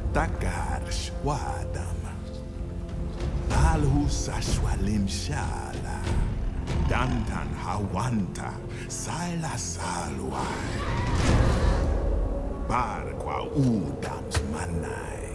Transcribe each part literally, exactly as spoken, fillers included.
Takarsh wadam. Alhusashwalim shala. Dantan hawanta. Sala salwai. Barqua udams manai.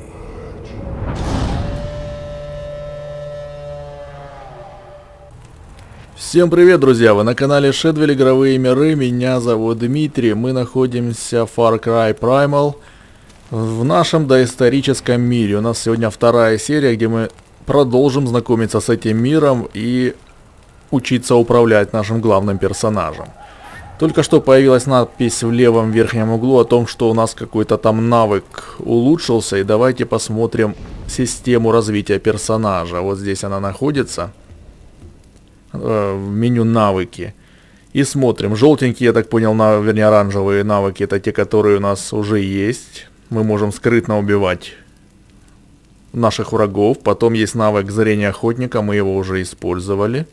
Всем привет, друзья! Вы на канале Shadwell Игровые Миры, меня зовут Дмитрий, мы находимся в Far Cry Primal в нашем доисторическом мире. У нас сегодня вторая серия, где мы продолжим знакомиться с этим миром и учиться управлять нашим главным персонажем. Только что появилась надпись в левом верхнем углу о том, что у нас какой-то там навык улучшился, и давайте посмотрим систему развития персонажа. Вот здесь она находится. В меню навыки. И смотрим. Желтенькие, я так понял, на, вернее оранжевые навыки, это те, которые у нас уже есть. Мы можем скрытно убивать наших врагов. Потом есть навык зрения охотника, мы его уже использовали.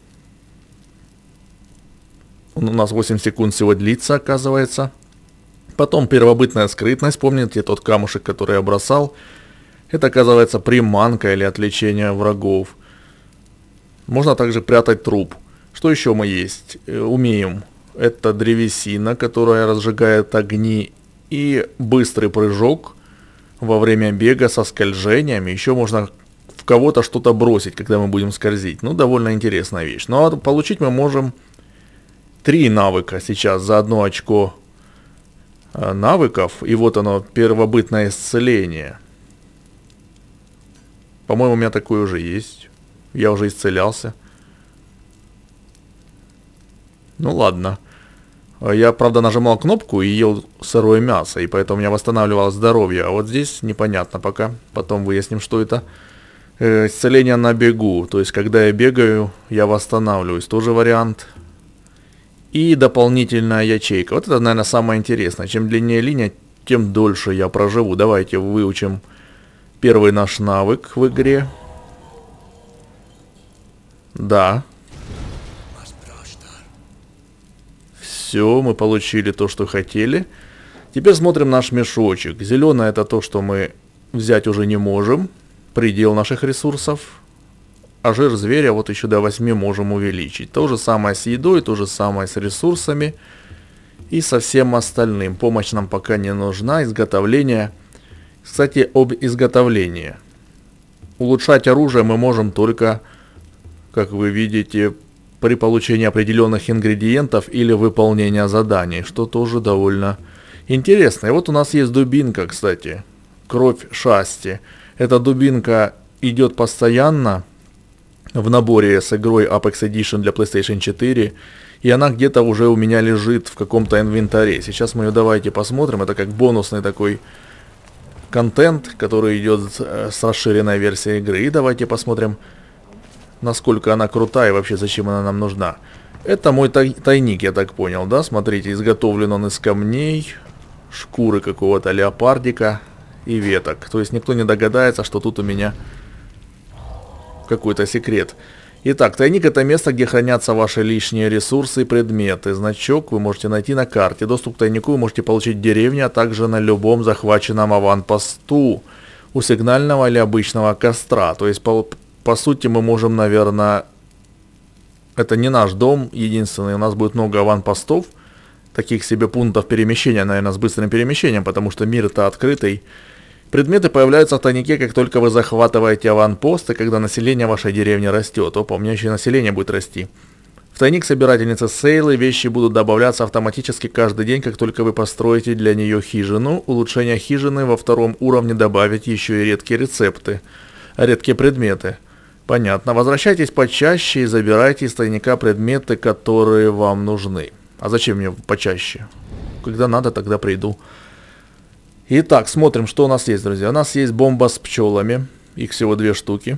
Он у нас восемь секунд всего длится, оказывается. Потом первобытная скрытность. Помните тот камушек, который я бросал? Это, оказывается, приманка или отвлечение врагов. Можно также прятать труп. Что еще мы есть? Умеем. Это древесина, которая разжигает огни. И быстрый прыжок во время бега со скольжениями. Еще можно в кого-то что-то бросить, когда мы будем скользить. Ну, довольно интересная вещь. Ну, а получить мы можем три навыка сейчас за одно очко навыков. И вот оно, первобытное исцеление. По-моему, у меня такое уже есть. Я уже исцелялся. Ну ладно. Я, правда, нажимал кнопку и ел сырое мясо, и поэтому у меня восстанавливалось здоровье. А вот здесь непонятно пока. Потом выясним, что это. Э, исцеление на бегу. То есть, когда я бегаю, я восстанавливаюсь. Тоже вариант. И дополнительная ячейка. Вот это, наверное, самое интересное. Чем длиннее линия, тем дольше я проживу. Давайте выучим первый наш навык в игре. Да. Все, мы получили то, что хотели. Теперь смотрим наш мешочек. Зеленое это то, что мы взять уже не можем. Предел наших ресурсов. А жир зверя вот еще до восьми можем увеличить. То же самое с едой, то же самое с ресурсами. И со всем остальным. Помощь нам пока не нужна. Изготовление. Кстати, об изготовлении. Улучшать оружие мы можем только, как вы видите, при получении определенных ингредиентов или выполнения заданий, что тоже довольно интересно. И вот у нас есть дубинка, кстати, кровь Шасти. Эта дубинка идет постоянно в наборе с игрой Apex Edition для PlayStation четыре, и она где-то уже у меня лежит в каком-то инвентаре. Сейчас мы ее давайте посмотрим, это как бонусный такой контент, который идет с расширенной версией игры. И давайте посмотрим, насколько она крутая и вообще зачем она нам нужна. Это мой тай тайник, я так понял, да? Смотрите, изготовлен он из камней, шкуры какого-то леопардика и веток. То есть никто не догадается, что тут у меня какой-то секрет. Итак, тайник это место, где хранятся ваши лишние ресурсы и предметы. Значок вы можете найти на карте. Доступ к тайнику вы можете получить в деревне, а также на любом захваченном аванпосту у сигнального или обычного костра. То есть по По сути, мы можем, наверное, это не наш дом единственный, у нас будет много аванпостов, таких себе пунктов перемещения, наверное, с быстрым перемещением, потому что мир-то открытый. Предметы появляются в тайнике, как только вы захватываете аванпост, и когда население вашей деревни растет. Опа, у меня еще и население будет расти. В тайник собирательницы Сейлы вещи будут добавляться автоматически каждый день, как только вы построите для нее хижину. Улучшение хижины во втором уровне добавить еще и редкие рецепты, редкие предметы. Понятно. Возвращайтесь почаще и забирайте из тайника предметы, которые вам нужны. А зачем мне почаще? Когда надо, тогда приду. Итак, смотрим, что у нас есть, друзья. У нас есть бомба с пчелами. Их всего две штуки.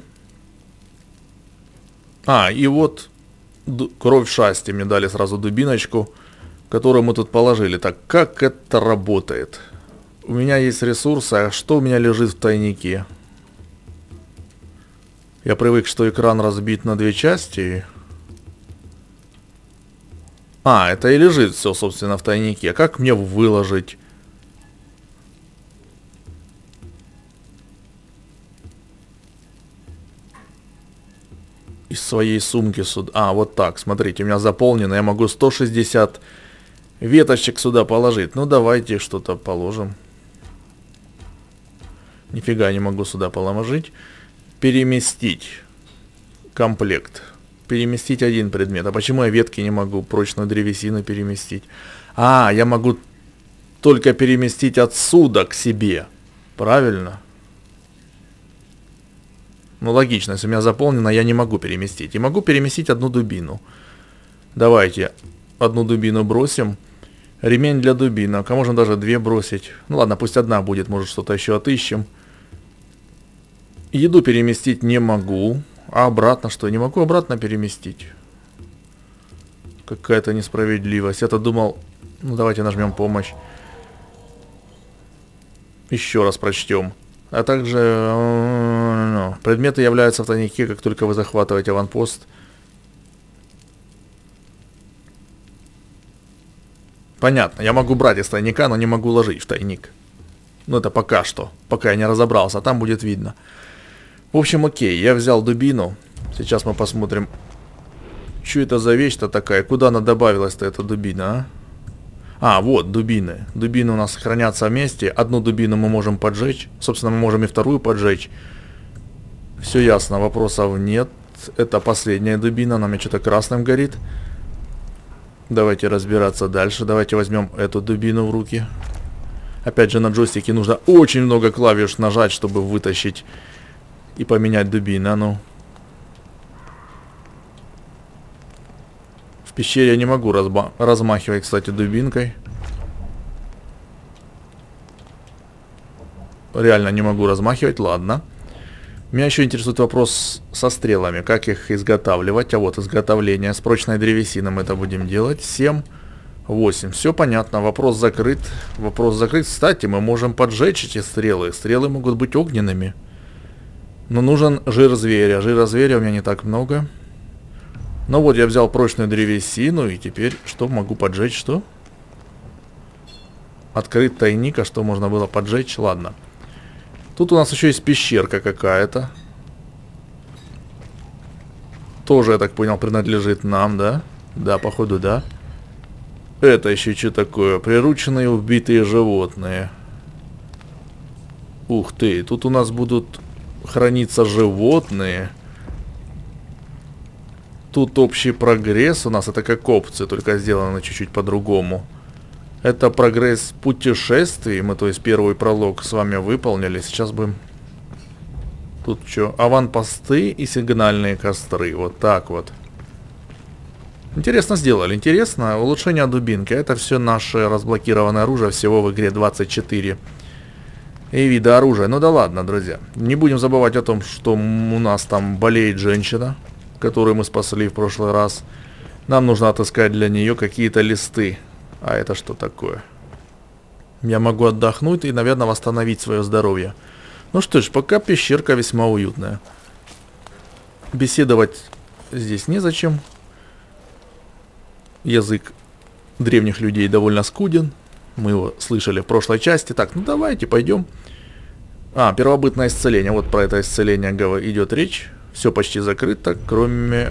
А, и вот кровь Шасти. Мне дали сразу дубиночку, которую мы тут положили. Так, как это работает? У меня есть ресурсы. А что у меня лежит в тайнике? Я привык, что экран разбит на две части. А, это и лежит все, собственно, в тайнике. Как мне выложить? из своей сумки сюда. А, вот так, смотрите, у меня заполнено. Я могу сто шестьдесят веточек сюда положить. Ну, давайте что-то положим. Нифига не могу сюда положить. Переместить комплект. Переместить один предмет. А почему я ветки не могу прочную древесину переместить? А, я могу только переместить отсюда к себе. Правильно? Ну, логично. Если у меня заполнено, я не могу переместить. И могу переместить одну дубину. Давайте одну дубину бросим. Ремень для дубинок. А можно даже две бросить. Ну, ладно, пусть одна будет. Может, что-то еще отыщем. Еду переместить не могу. А обратно что? Не могу обратно переместить. Какая-то несправедливость. Я-то думал... Ну, давайте нажмем помощь. Еще раз прочтем. А также... Ну, предметы являются в тайнике, как только вы захватываете аванпост. Понятно. Я могу брать из тайника, но не могу ложить в тайник. Ну, это пока что. Пока я не разобрался. А там будет видно. В общем, окей. Я взял дубину. Сейчас мы посмотрим... Что это за вещь-то такая? Куда она добавилась-то, эта дубина, а? А, вот, дубины. Дубины у нас хранятся вместе. Одну дубину мы можем поджечь. Собственно, мы можем и вторую поджечь. Все ясно, вопросов нет. Это последняя дубина. Она мне что-то красным горит. Давайте разбираться дальше. Давайте возьмем эту дубину в руки. Опять же, на джойстике нужно очень много клавиш нажать, чтобы вытащить и поменять дубину. А ну... В пещере я не могу разба размахивать, кстати, дубинкой. Реально не могу размахивать, ладно. Меня еще интересует вопрос со стрелами. Как их изготавливать? А вот изготовление. С прочной древесиной мы это будем делать. семь, восемь. Все понятно. Вопрос закрыт. Вопрос закрыт. Кстати, мы можем поджечь эти стрелы. Стрелы могут быть огненными. Но нужен жир зверя. Жира зверя у меня не так много. Ну вот, я взял прочную древесину, и теперь что могу поджечь? Что? Открыть тайник, а что можно было поджечь? Ладно. Тут у нас еще есть пещерка какая-то. Тоже, я так понял, принадлежит нам, да? Да, походу, да. Это еще что такое? Прирученные убитые животные. Ух ты, тут у нас будут храниться животные. Тут общий прогресс у нас, это как опции, только сделано чуть-чуть по-другому. Это прогресс путешествий, мы, то есть, первый пролог с вами выполнили. Сейчас будем... Тут что? Аванпосты и сигнальные костры, вот так вот. Интересно сделали, интересно. Улучшение дубинки, это все наше разблокированное оружие, всего в игре двадцать четыре. И виды оружия, ну да ладно, друзья. Не будем забывать о том, что у нас там болеет женщина, которую мы спасли в прошлый раз. Нам нужно отыскать для нее какие-то листы. А это что такое? Я могу отдохнуть и, наверное, восстановить свое здоровье. Ну что ж, пока пещерка весьма уютная. Беседовать здесь незачем. Язык древних людей довольно скуден. Мы его слышали в прошлой части. Так, ну давайте пойдем. А, первобытное исцеление. Вот про это исцеление идет речь. Все почти закрыто, кроме...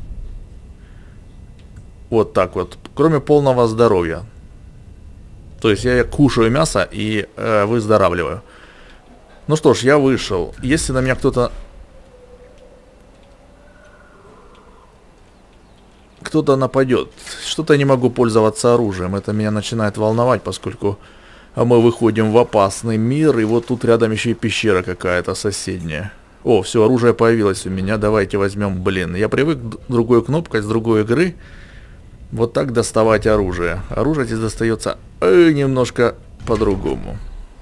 Вот так вот. Кроме полного здоровья. То есть я кушаю мясо и э, выздоравливаю. Ну что ж, я вышел. Если на меня кто-то... Кто-то нападет. Что-то я не могу пользоваться оружием. Это меня начинает волновать, поскольку мы выходим в опасный мир. И вот тут рядом еще и пещера какая-то соседняя. О, все, оружие появилось у меня. Давайте возьмем, блин. Я привык к другой кнопкой с другой игры. Вот так доставать оружие. Оружие здесь достается э, немножко по-другому.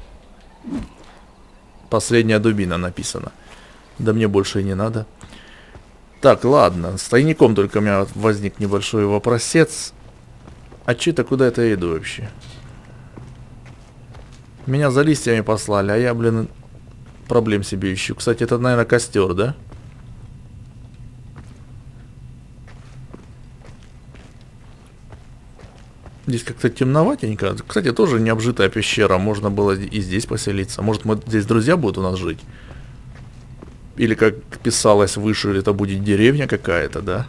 Последняя дубина написано. Да мне больше и не надо. Так, ладно. С тайником только у меня возник небольшой вопросец. А че-то куда это я иду вообще? Меня за листьями послали, а я, блин... Проблем себе ищу. Кстати, это, наверное, костер, да? Здесь как-то темноватенько. Кстати, тоже необжитая пещера. Можно было и здесь поселиться. Может, мы здесь друзья будут у нас жить? Или, как писалось выше, это будет деревня какая-то, да?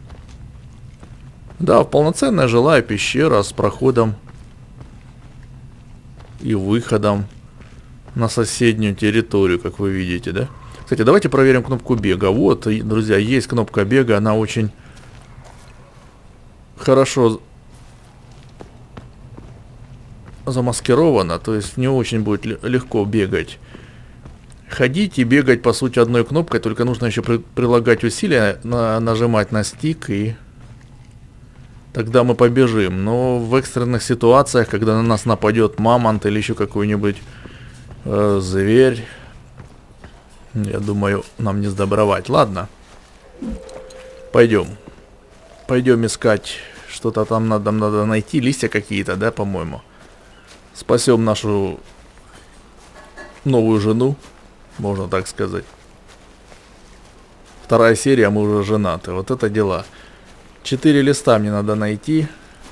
Да, полноценная жилая пещера с проходом и выходом на соседнюю территорию, как вы видите, да? Кстати, давайте проверим кнопку бега. Вот, друзья, есть кнопка бега, она очень хорошо замаскирована, то есть не очень будет легко бегать. Ходить и бегать, по сути, одной кнопкой, только нужно еще при прилагать усилия, на нажимать на стик, и тогда мы побежим. Но в экстренных ситуациях, когда на нас нападет мамонт или еще какой-нибудь э, зверь, я думаю, нам не сдобровать. Ладно, пойдем. Пойдем искать, что-то там надо, надо найти, листья какие-то, да, по-моему. Спасем нашу новую жену, можно так сказать. Вторая серия, мы уже женаты. Вот это дела. Четыре листа мне надо найти.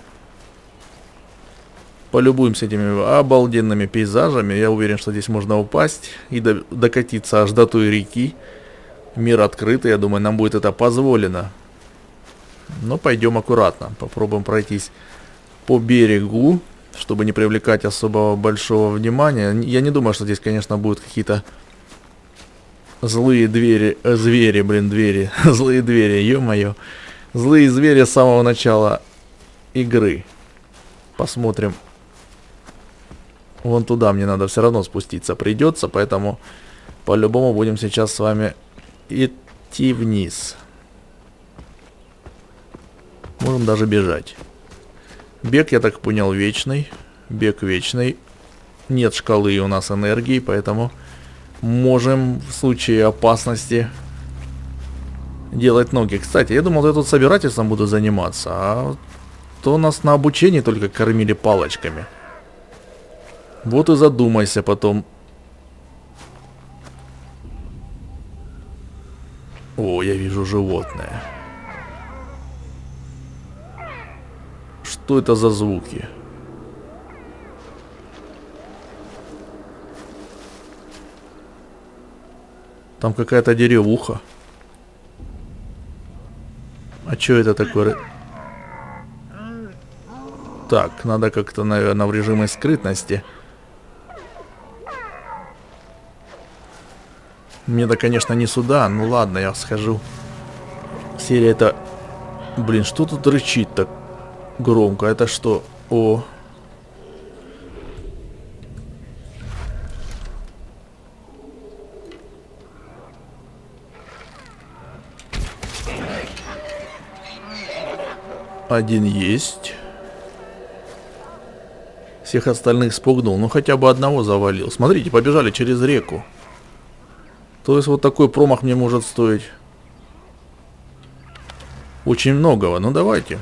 Полюбуемся этими обалденными пейзажами. Я уверен, что здесь можно упасть и до докатиться аж до той реки. Мир открытый, я думаю, нам будет это позволено. Но пойдем аккуратно. Попробуем пройтись по берегу, чтобы не привлекать особого большого внимания. Я не думаю, что здесь, конечно, будут какие-то злые двери, э, звери, блин, двери, злые двери, ё-моё. Злые звери с самого начала игры. Посмотрим. Вон туда мне надо все равно спуститься придется, поэтому по-любому будем сейчас с вами идти вниз. Можем даже бежать. Бег, я так понял, вечный. Бег вечный. Нет шкалы у нас энергии, поэтому можем в случае опасности делать ноги. Кстати, я думал, я тут собирательством буду заниматься, а то нас на обучении только кормили палочками. Вот и задумайся потом. О, я вижу животное. Что это за звуки? Там какая-то деревуха. А что это такое? Так, надо как-то, наверное, в режиме скрытности. Мне-то, конечно, не сюда. Ну ладно, я схожу. Серия это... Блин, что тут рычит так громко? Это что? О... Один есть. Всех остальных спугнул. Ну хотя бы одного завалил. Смотрите, побежали через реку. То есть вот такой промах мне может стоить очень многого. Ну давайте.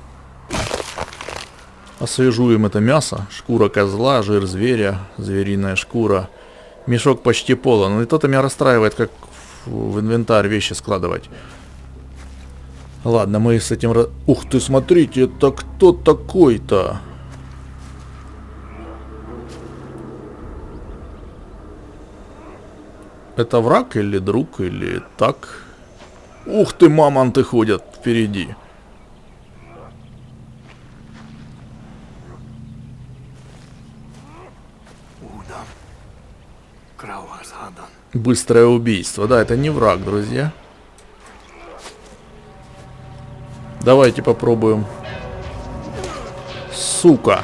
Освежуем это мясо. Шкура козла, жир зверя, звериная шкура. Мешок почти полон. Ну и то-то меня расстраивает, как в инвентарь вещи складывать. Ладно, мы с этим... Ух ты, смотрите, это кто такой-то? Это враг или друг, или так? Ух ты, мамонты ходят впереди. Быстрое убийство. Да, это не враг, друзья. Давайте попробуем. Сука.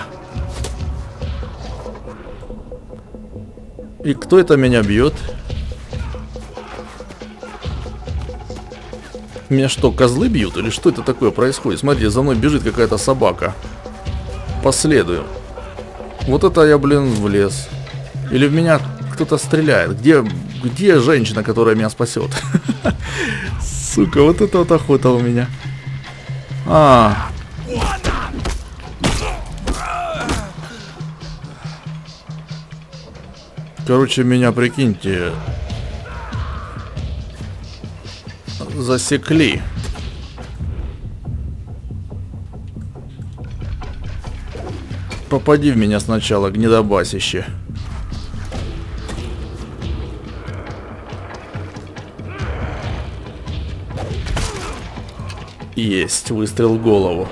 И кто это меня бьет? Меня что, козлы бьют? Или что это такое происходит? Смотрите, за мной бежит какая-то собака. Последую. Вот это я, блин, влез. Или в меня кто-то стреляет. Где, где женщина, которая меня спасет? Сука, вот это вот охота у меня. А. Короче, меня, прикиньте, засекли. Попади в меня сначала, гнедобасище. Есть, выстрел в голову.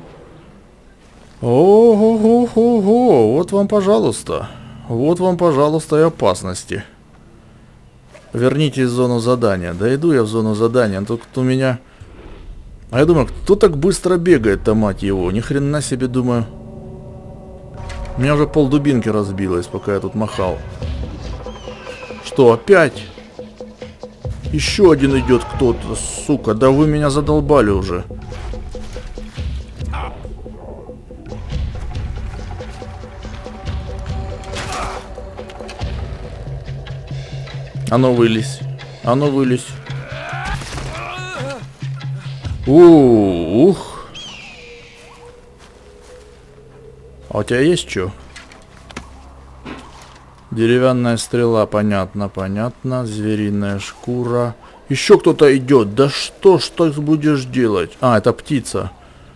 Ого-го-го-го, вот вам, пожалуйста. Вот вам, пожалуйста, и опасности. Вернитесь в зону задания. Да иду я в зону задания, тут у меня... А я думаю, кто так быстро бегает-то, мать его? Ни хрена себе, думаю. У меня уже полдубинки разбилось, пока я тут махал. Что, опять? Еще один идет кто-то, сука. Да вы меня задолбали уже. А ну вылезь. А ну вылезь. Ух. А у тебя есть что? Деревянная стрела, понятно, понятно. Звериная шкура. Еще кто-то идет. Да что ж ты будешь делать? А, это птица.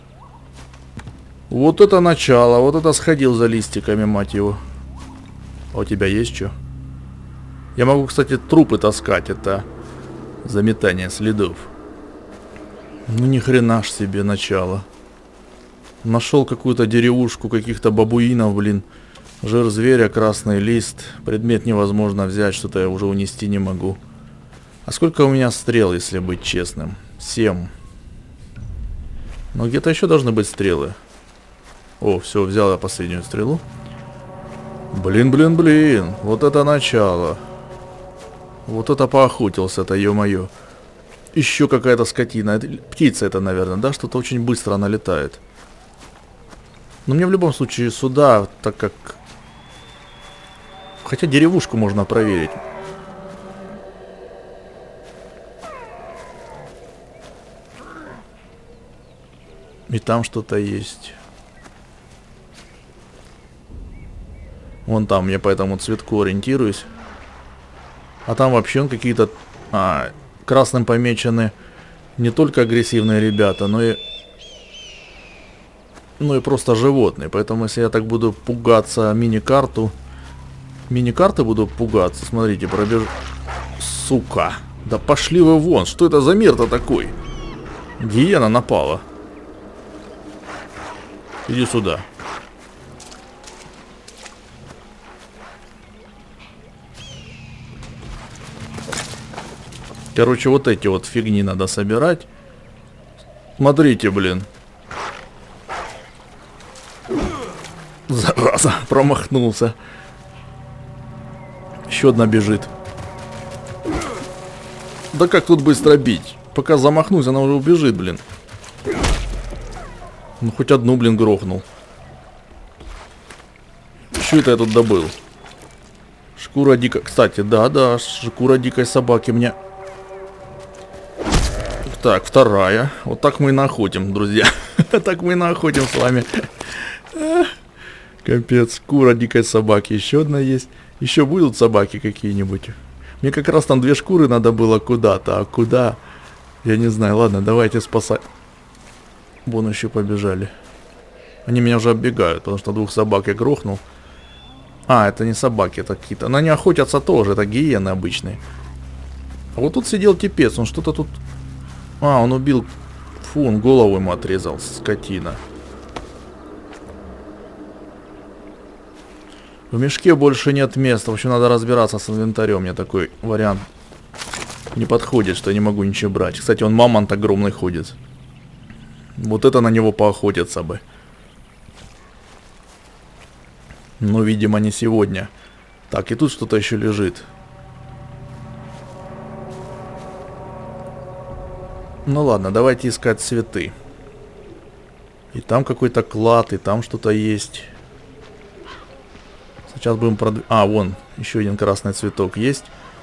Вот это начало. Вот это сходил за листиками, мать его. А у тебя есть что? Я могу, кстати, трупы таскать. Это заметание следов. Ну ни хрена ж себе начало. Нашел какую-то деревушку каких-то бабуинов, блин. Жир зверя, красный лист. Предмет невозможно взять, что-то я уже унести не могу. А сколько у меня стрел, если быть честным? Семь. Но где-то еще должны быть стрелы. О, все, взял я последнюю стрелу. Блин, блин, блин. Вот это начало. Вот это поохотился-то, ё-моё. Еще какая-то скотина. Это, птица это, наверное, да? Что-то очень быстро она летает. Но мне в любом случае сюда, так как... Хотя деревушку можно проверить. И там что-то есть. Вон там, я по этому цветку ориентируюсь. А там вообще какие-то... А, красным помечены не только агрессивные ребята, но и... Ну и просто животные. Поэтому если я так буду пугаться мини-карту... Мини-карты буду пугаться. Смотрите, пробежу... Сука. Да пошли вы вон. Что это за мир-то такой? Гиена напала. Иди сюда. Короче, вот эти вот фигни надо собирать. Смотрите, блин. Зараза, промахнулся. Еще одна бежит. Да как тут быстро бить? Пока замахнусь, она уже убежит, блин. Ну, хоть одну, блин, грохнул. Что это я тут добыл? Шкура дикой... Кстати, да-да, шкура дикой собаки мне... Так, вторая. Вот так мы и находим, друзья. Так мы и находим с вами. Капец, шкура дикой собаки. Еще одна есть. Еще будут собаки какие-нибудь. Мне как раз там две шкуры надо было куда-то. А куда? Я не знаю. Ладно, давайте спасать. Вон еще побежали. Они меня уже оббегают, потому что двух собак я грохнул. А, это не собаки, это какие-то... Но они охотятся тоже, это гиены обычные. А вот тут сидел типец, он что-то тут... А, он убил... Фу, он голову ему отрезал, скотина. В мешке больше нет места. В общем, надо разбираться с инвентарем. Мне такой вариант не подходит, что я не могу ничего брать. Кстати, он мамонт огромный ходит. Вот это на него поохотиться бы. Но, видимо, не сегодня. Так, и тут что-то еще лежит. Ну ладно, давайте искать цветы. И там какой-то клад, и там что-то есть. Сейчас будем продвигать. А, вон, еще один красный цветок есть.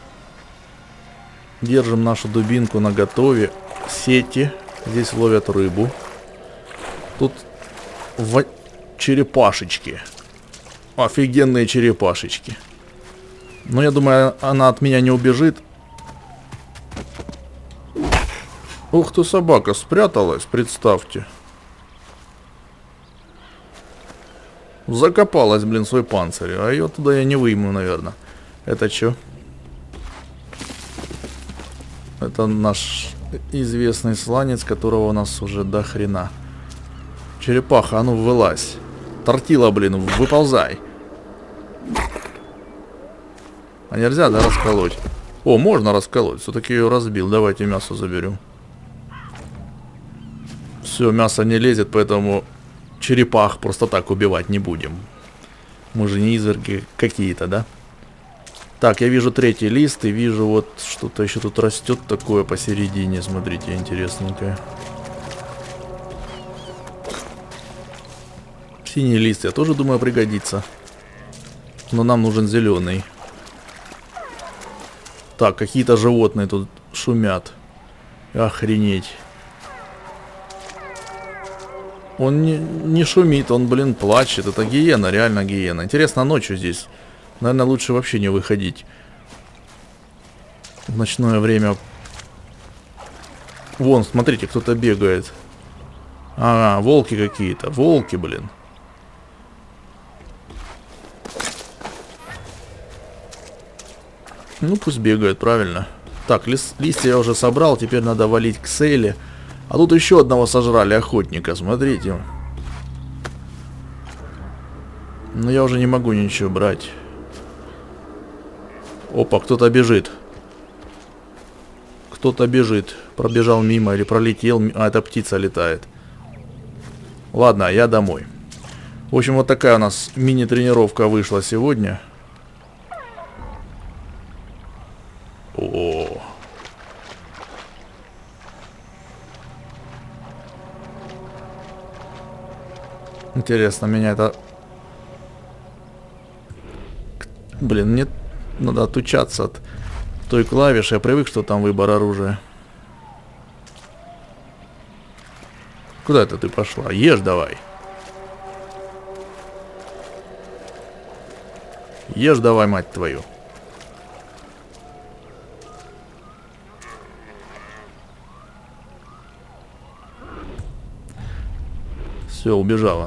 Держим нашу дубинку наготове. Сети. Здесь ловят рыбу. Тут в... черепашечки. Офигенные черепашечки. Но я думаю, она от меня не убежит. Ух ты, собака спряталась, представьте. Закопалась, блин, свой панцирь. А ее туда я не выйму, наверное. Это что? Это Это наш известный сланец, которого у нас уже до хрена. Черепаха, а ну вылазь. Тортила, блин, выползай. А нельзя, да, расколоть? О, можно расколоть. Все-таки ее разбил. Давайте мясо заберем. Все, мясо не лезет, поэтому черепах просто так убивать не будем. Мы же не изверги какие-то, да? Так, я вижу третий лист и вижу вот что-то еще тут растет такое посередине. Смотрите, интересненькое. Синий лист, я тоже думаю, пригодится. Но нам нужен зеленый. Так, какие-то животные тут шумят. Охренеть. Он не, не шумит, он, блин, плачет. Это гиена, реально гиена. Интересно, ночью здесь. Наверное, лучше вообще не выходить. В ночное время. Вон, смотрите, кто-то бегает. Ага, волки какие-то. Волки, блин. Ну, пусть бегают, правильно. Так, лист, листья я уже собрал. Теперь надо валить к Сейле. А тут еще одного сожрали, охотника, смотрите. Но я уже не могу ничего брать. Опа, кто-то бежит. Кто-то бежит. Пробежал мимо или пролетел. А, это птица летает. Ладно, я домой. В общем, вот такая у нас мини-тренировка вышла сегодня. О. Интересно, меня это... Блин, мне надо отучаться от той клавиши. Я привык, что там выбор оружия. Куда это ты пошла? Ешь давай. Ешь давай, мать твою. Все, убежала.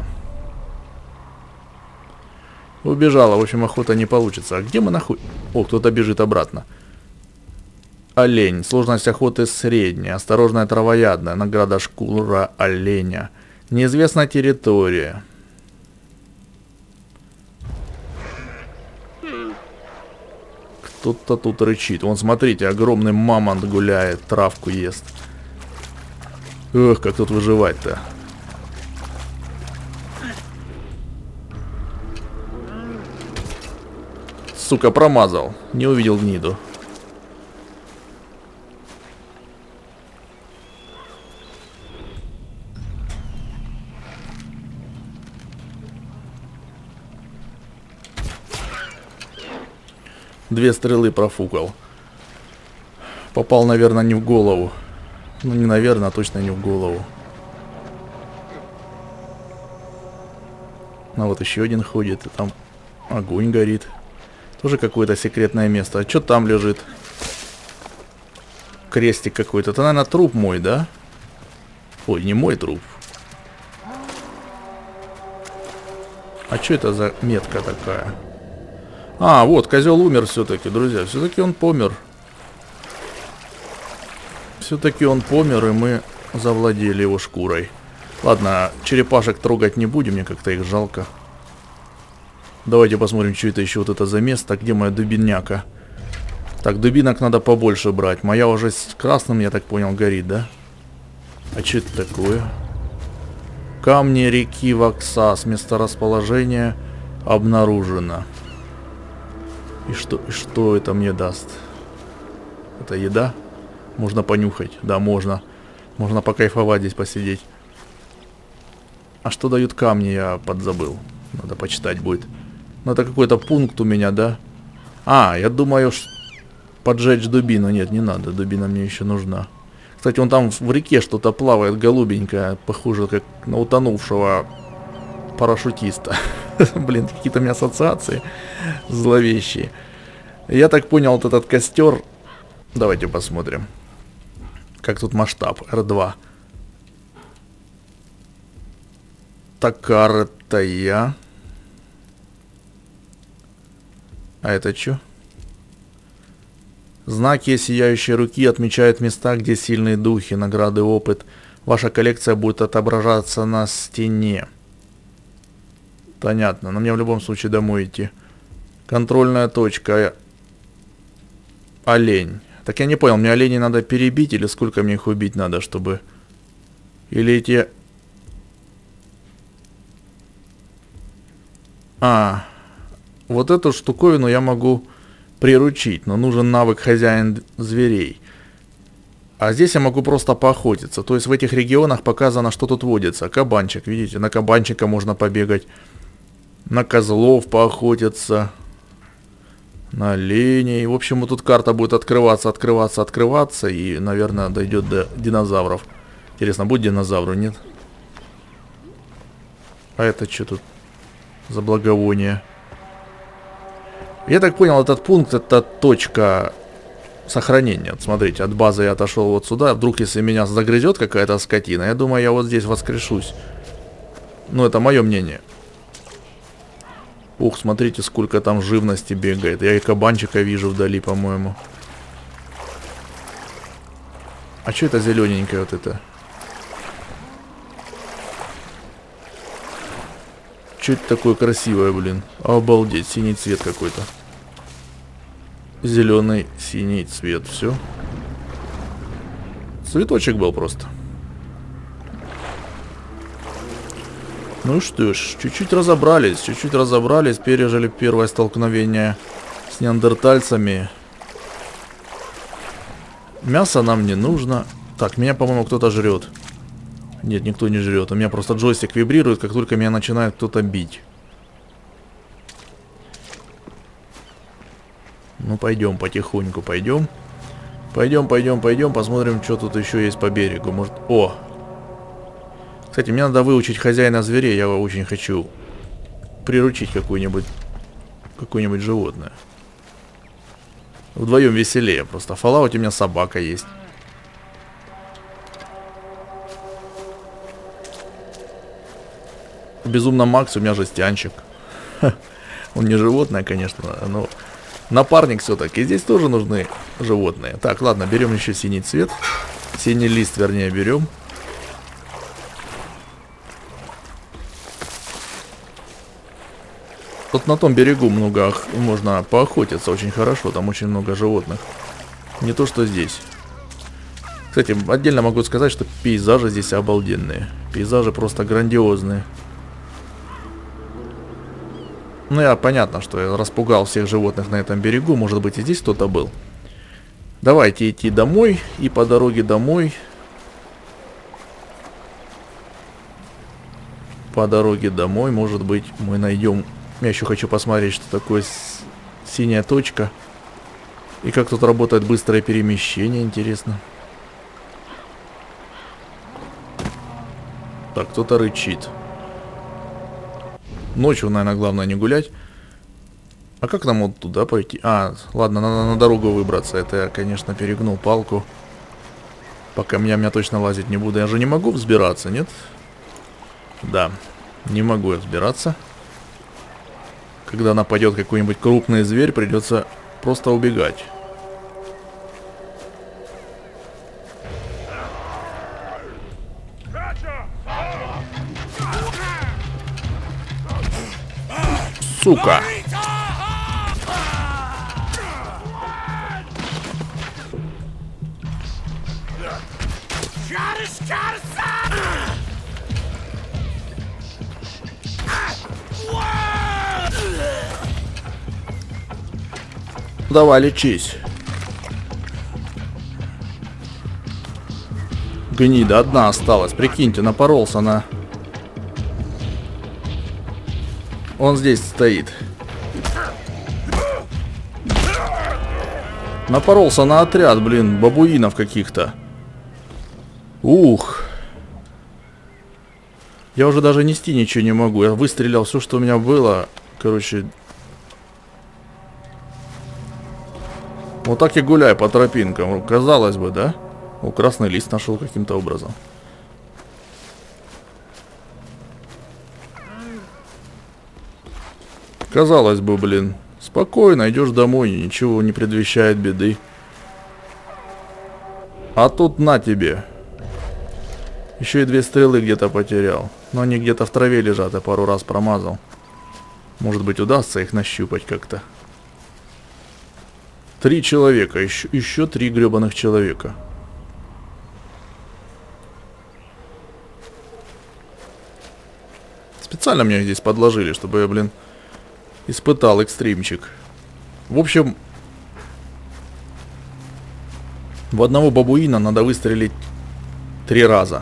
Убежала, в общем, охота не получится. А где мы нахуй... О, кто-то бежит обратно. Олень. Сложность охоты средняя. Осторожная травоядная. Награда шкура оленя. Неизвестная территория. Кто-то тут рычит. Вон, смотрите, огромный мамонт гуляет, травку ест. Эх, как тут выживать-то. Сука, промазал. Не увидел гниду. Две стрелы профукал. Попал, наверное, не в голову. Ну, не наверное, а точно не в голову. А вот еще один ходит, и там огонь горит. Тоже какое-то секретное место. А что там лежит? Крестик какой-то. Это, наверное, труп мой, да? Ой, не мой труп. А что это за метка такая? А, вот, козел умер все-таки, друзья. Все-таки он помер. Все-таки он помер, и мы завладели его шкурой. Ладно, черепашек трогать не будем, мне как-то их жалко. Давайте посмотрим, что это еще вот это за место. Где моя дубиняка? Так, дубинок надо побольше брать. Моя уже с красным, я так понял, горит, да? А что это такое? Камни реки Ваксас. Месторасположение обнаружено. И что, и что это мне даст? Это еда? Можно понюхать. Да, можно. Можно покайфовать здесь, посидеть. А что дают камни, я подзабыл. Надо почитать будет. Ну, это какой-то пункт у меня, да? А, я думаю, поджечь дубину. Нет, не надо. Дубина мне еще нужна. Кстати, он там в реке что-то плавает голубенькое. Похоже, как на утонувшего парашютиста. Блин, какие-то у меня ассоциации зловещие. Я так понял, вот этот костер... Давайте посмотрим. Как тут масштаб. эр два. Такар-то я... А это что? Знаки сияющей руки отмечают места, где сильные духи, награды, опыт. Ваша коллекция будет отображаться на стене. Понятно, но мне в любом случае домой идти. Контрольная точка. Олень. Так я не понял, мне оленей надо перебить или сколько мне их убить надо, чтобы... Или эти... А, вот эту штуковину я могу приручить, но нужен навык хозяин зверей. А здесь я могу просто поохотиться. То есть в этих регионах показано, что тут водится. Кабанчик, видите, на кабанчика можно побегать. На козлов поохотиться. На оленей. В общем, вот тут карта будет открываться, открываться, открываться. И, наверное, дойдет до динозавров. Интересно, будет динозавру, нет? А это что тут за благовоние? Я так понял, этот пункт — это точка сохранения. Вот смотрите, от базы я отошел вот сюда. Вдруг, если меня загрызет какая-то скотина, я думаю, я вот здесь воскрешусь. Ну, это мое мнение. Ух, смотрите, сколько там живности бегает. Я и кабанчика вижу вдали, по-моему. А что это зелененькое вот это? Что это такое красивое, блин? Обалдеть, синий цвет какой-то. Зеленый, синий цвет, все. Цветочек был просто. Ну что ж, чуть-чуть разобрались, чуть-чуть разобрались, пережили первое столкновение с неандертальцами. Мясо нам не нужно. Так, меня, по-моему, кто-то жрет. Нет, никто не жрет. У меня просто джойстик вибрирует, как только меня начинает кто-то бить. Ну, пойдем потихоньку, пойдем. Пойдем, пойдем, пойдем, посмотрим, что тут еще есть по берегу. Может... О! Кстати, мне надо выучить хозяина зверей. Я очень хочу приручить какое-нибудь какое-нибудь животное. Вдвоем веселее просто. В Fallout у меня собака есть. В Безумном Максе у меня жестянчик. Он не животное, конечно, но напарник все-таки. Здесь тоже нужны животные. Так, ладно, берем еще синий цвет. Синий лист, вернее, берем. Вот на том берегу много можно поохотиться очень хорошо. Там очень много животных. Не то, что здесь. Кстати, отдельно могу сказать, что пейзажи здесь обалденные. Пейзажи просто грандиозные. Ну, я понятно, что я распугал всех животных на этом берегу. Может быть, и здесь кто-то был. Давайте идти домой. И по дороге домой... По дороге домой, может быть, мы найдем... Я еще хочу посмотреть, что такое синяя точка. И как тут работает быстрое перемещение, интересно. Так, кто-то рычит. Ночью, наверное, главное не гулять. А как нам вот туда пойти? А, ладно, надо на дорогу выбраться. Это я, конечно, перегнул палку. Пока меня, меня точно лазить не буду. Я же не могу взбираться, нет? Да, не могу я взбираться. Когда нападет какой-нибудь крупный зверь, придется просто убегать. Сука! Давай, лечись. Гнида одна осталась. Прикиньте, напоролся на... Он здесь стоит. Напоролся на отряд, блин, бабуинов каких-то. Ух. Я уже даже нести ничего не могу. Я выстрелял все, что у меня было. Короче... Вот так и гуляй по тропинкам. Казалось бы, да? О, красный лист нашел каким-то образом. Казалось бы, блин. Спокойно, идешь домой, ничего не предвещает беды. А тут на тебе. Еще и две стрелы где-то потерял. Но они где-то в траве лежат, я пару раз промазал. Может быть, удастся их нащупать как-то. Три человека, еще, еще три гребаных человека. Специально меня здесь подложили, чтобы я, блин, испытал экстримчик. В общем, в одного бабуина надо выстрелить три раза.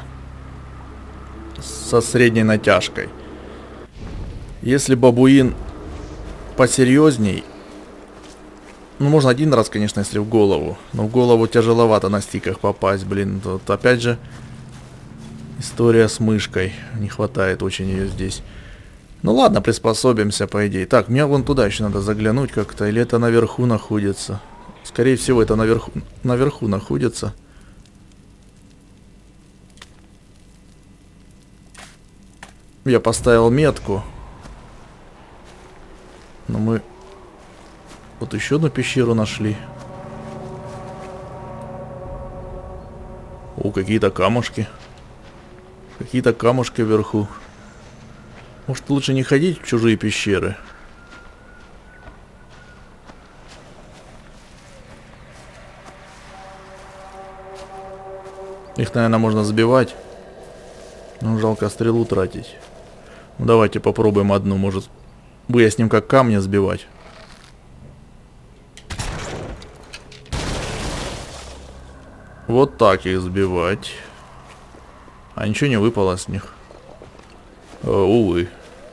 Со средней натяжкой. Если бабуин посерьезней, ну, можно один раз, конечно, если в голову. Но в голову тяжеловато на стиках попасть, блин. Тут опять же история с мышкой. Не хватает очень ее здесь. Ну ладно, приспособимся, по идее. Так, мне вон туда еще надо заглянуть как-то. Или это наверху находится? Скорее всего, это наверху, наверху находится. Я поставил метку. Но мы вот еще одну пещеру нашли. О, какие-то камушки. Какие-то камушки вверху. Может, лучше не ходить в чужие пещеры? Их, наверное, можно сбивать. Но жалко стрелу тратить. Ну, давайте попробуем одну. Может, выясним, как камни сбивать. Вот так их сбивать. А ничего не выпало с них. О, увы.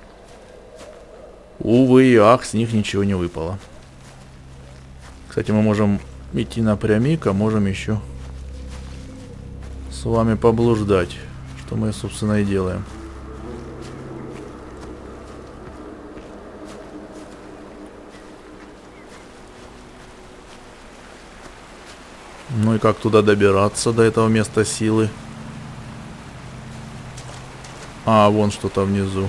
Увы и ах, с них ничего не выпало. Кстати, мы можем идти напрямик, а можем еще с вами поблуждать. Что мы, собственно, и делаем. Ну и как туда добираться, до этого места силы? А, вон что-то внизу.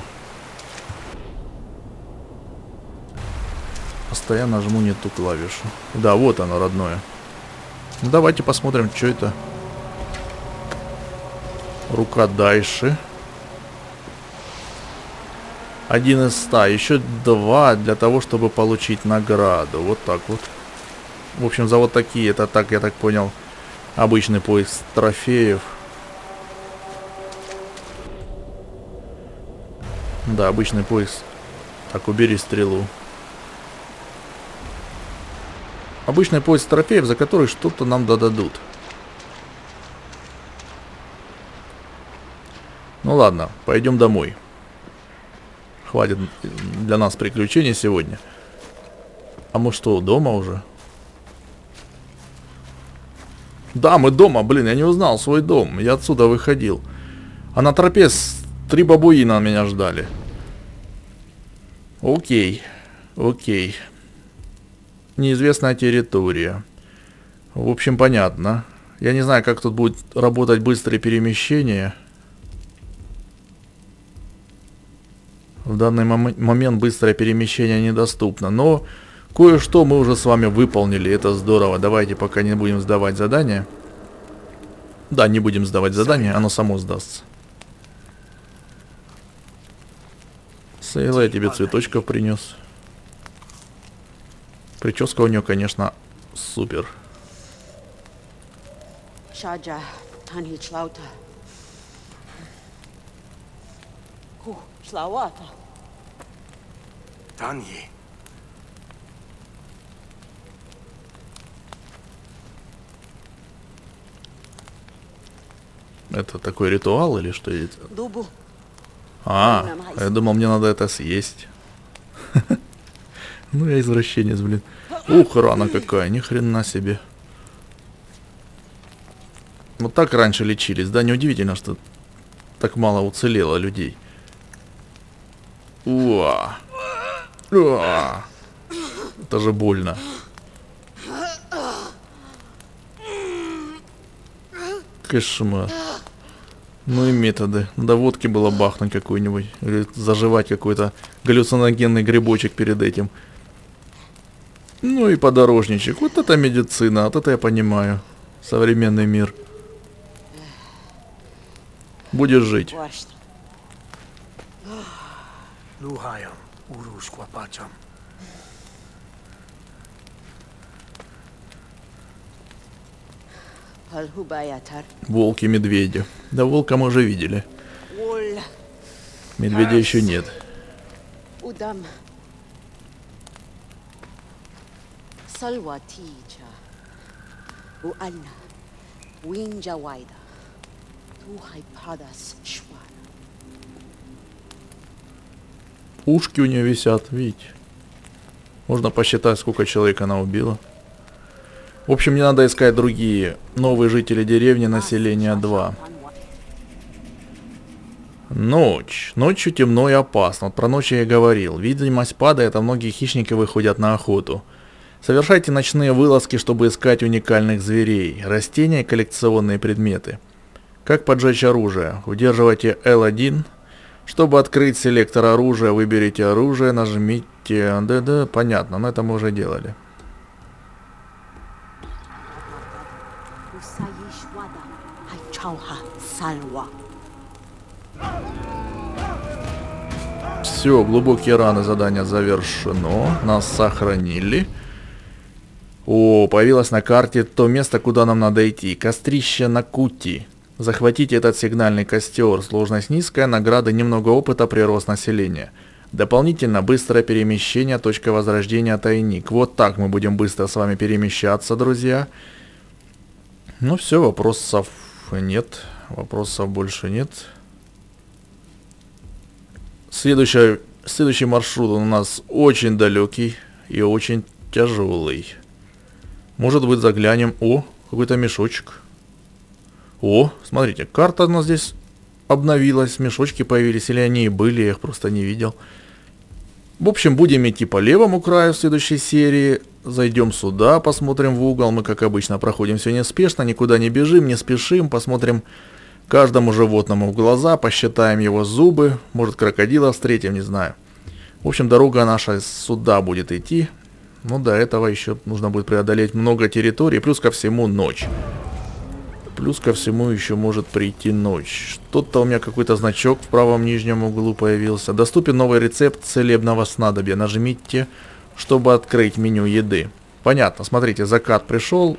Постоянно жму не ту клавишу. Да, вот оно, родное. Ну, давайте посмотрим, что это. Рука Дайши. Один из ста. Еще два для того, чтобы получить награду. Вот так вот. В общем, за вот такие, это так, я так понял, обычный поиск трофеев. Да, обычный поиск. Так, убери стрелу. Обычный поиск трофеев, за который что-то нам додадут. Ну ладно, пойдем домой. Хватит для нас приключений сегодня. А мы что, дома уже? Да, мы дома, блин, я не узнал свой дом. Я отсюда выходил. А на тропе три бабуина меня ждали. Окей, окей. Неизвестная территория. В общем, понятно. Я не знаю, как тут будет работать быстрое перемещение. В данный мом- момент быстрое перемещение недоступно. Но кое-что мы уже с вами выполнили. Это здорово. Давайте пока не будем сдавать задание. Да, не будем сдавать задание. Оно само сдастся. Сейла, я тебе цветочков принес. Прическа у нее, конечно, супер. Шаджа, Тани Члаута. Ху, Члауата. Таньи. Это такой ритуал или что это? Дубу. А, я думал, мне надо это съесть. Ну я извращенец, блин. Ух, рана какая, ни хрена себе. Вот так раньше лечились, да? Неудивительно, что так мало уцелело людей. Уа. Уа. Это же больно. Кошмар. Ну и методы. Надо водки было бахнуть какую-нибудь. Или заживать какой-то галлюциногенный грибочек перед этим. Ну и подорожничек. Вот это медицина, вот это я понимаю. современный мир. Будешь жить. Worst. Luhayam, Urushquapacham. Palhubayatar. Волки, медведи. Да волка мы уже видели. Wol. Медведя еще нет. Udam. Salwatija. Ualna. Winja waida. Tuhai padas shwara. Ушки у нее висят, видите. Можно посчитать, сколько человек она убила. В общем, мне надо искать другие новые жители деревни, населения два. Ночь. Ночью темно и опасно. Вот про ночь я и говорил. Видимость падает, а многие хищники выходят на охоту. Совершайте ночные вылазки, чтобы искать уникальных зверей, растения и коллекционные предметы. Как поджечь оружие? Удерживайте эл один. Чтобы открыть селектор оружия, выберите оружие, нажмите... Да-да, понятно, но это мы уже делали. Usayishwada. Hachauha salwa. Все, глубокие раны, задание завершено. Нас сохранили. О, появилось на карте то место, куда нам надо идти. Кострище Накути. Захватите этот сигнальный костер. Сложность низкая, награда немного опыта, прирост населения. Дополнительно быстрое перемещение, точка возрождения, тайник. Вот так мы будем быстро с вами перемещаться, друзья. Ну все, вопросов нет. Вопросов больше нет. Следующий, следующий маршрут у нас очень далекий и очень тяжелый. Может быть, заглянем. О, какой-то мешочек. О, смотрите, карта у нас здесь обновилась, мешочки появились, или они и были, я их просто не видел. В общем, будем идти по левому краю в следующей серии. Зайдем сюда, посмотрим в угол. Мы, как обычно, проходим все неспешно, никуда не бежим, не спешим. Посмотрим каждому животному в глаза, посчитаем его зубы. Может, крокодила встретим, не знаю. В общем, дорога наша сюда будет идти. Но до этого еще нужно будет преодолеть много территорий, плюс ко всему ночь. Плюс ко всему еще может прийти ночь. Что-то у меня какой-то значок в правом нижнем углу появился. Доступен новый рецепт целебного снадобья. Нажмите, чтобы открыть меню еды. Понятно, смотрите, закат пришел.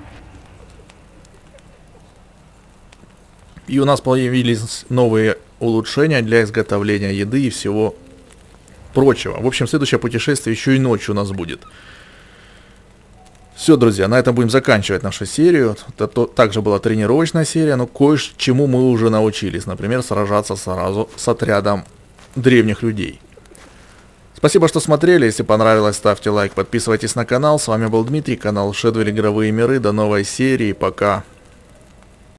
И у нас появились новые улучшения для изготовления еды и всего прочего. В общем, следующее путешествие еще и ночью у нас будет. Все, друзья, на этом будем заканчивать нашу серию. Это то, также была тренировочная серия, но кое-чему мы уже научились. Например, сражаться сразу с отрядом древних людей. Спасибо, что смотрели. Если понравилось, ставьте лайк, подписывайтесь на канал. С вами был Дмитрий, канал Shadow Игровые миры. До новой серии. Пока.